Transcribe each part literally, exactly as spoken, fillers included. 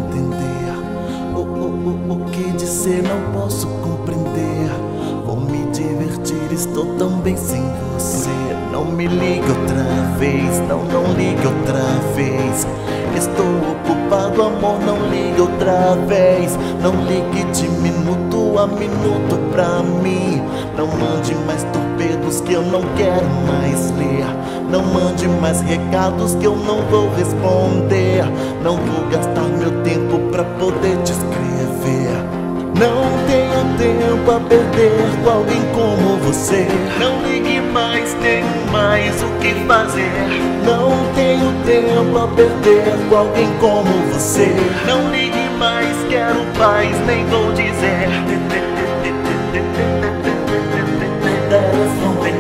entender. O, o, o, o que dizer não posso compreender. Vou me divertir, estou tão bem sem você. Não me ligue outra vez, não, não ligue outra vez. Estou ocupado, amor, não ligue outra vez. Não ligue de minuto a minuto pra mim. Não mande mais torpedos que eu não quero mais ler. Não mande mais recados que eu não vou responder. Não vou gastar meu tempo pra poder te escrever. Não tenho tempo a perder com alguém como você. Não ligue mais, tenho mais o que fazer. Não tenho tempo a perder com alguém como você. Não ligue mais, quero paz, nem vou dizer. Telefone.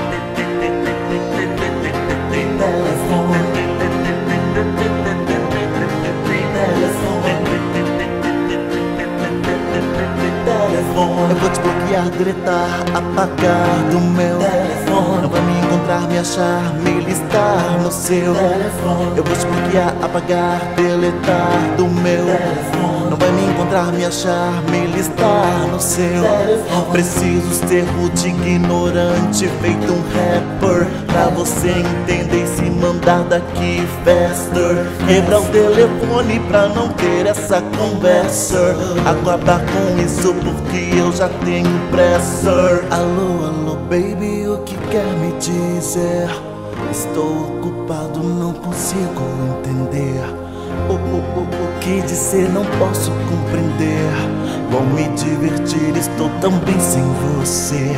Eu vou te bloquear, deletar, apagar do meu telefone. Não vai me encontrar, me achar, me listar no seu telefone. Eu vou te bloquear, apagar, deletar do meu telefone. Não vai me encontrar, me achar, me listar no seu telefone. Preciso ser rude, ignorante, feito um rapper, pra você entender e se mandar daqui faster. Quebrar o telefone pra não ter essa conversa. Acabar com isso porque eu já tenho pressa. Alô, alô, baby, o que quer me dizer? Estou ocupado, não consigo entender. O, o, o, o que dizer não posso compreender. Vou me divertir, estou tão bem sem você.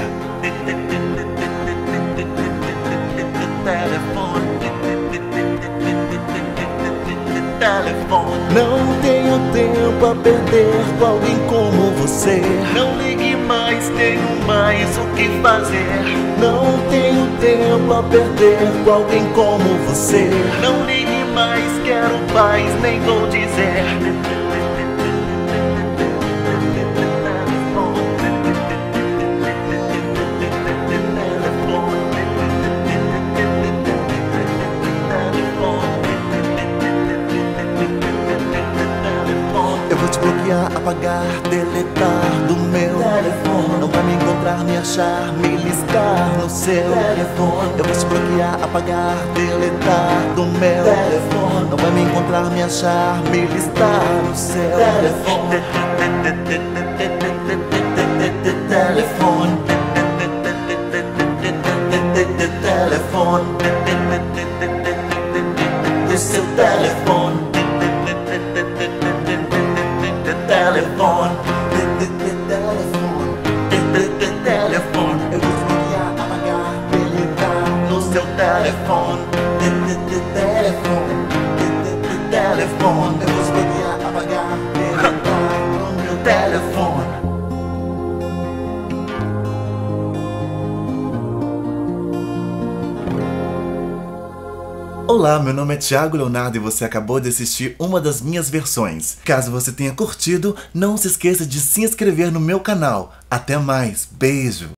Telefone. Não tenho tempo a perder com alguém como você. Não ligue mais, tenho mais o que fazer. Não tenho tempo a perder com alguém como você. Não ligue mais, quero paz, nem vou dizer. Eu vou te bloquear, apagar, deletar do meu telefone. Não vai me encontrar, me achar, me listar no seu telefone. Eu vou te bloquear, apagar, deletar do meu telefone. Não vai me encontrar, me achar, me listar no seu telefone. Telefone. Telefone. Do seu telefone. Telefone, telefone, telefone. Eu vou bloquear, apagar, deletar no seu telefone. Telefone, telefone. Eu vou bloquear, apagar, deletar no meu telefone. Olá, meu nome é Thiago Leonardo e você acabou de assistir uma das minhas versões. Caso você tenha curtido, não se esqueça de se inscrever no meu canal. Até mais, beijo!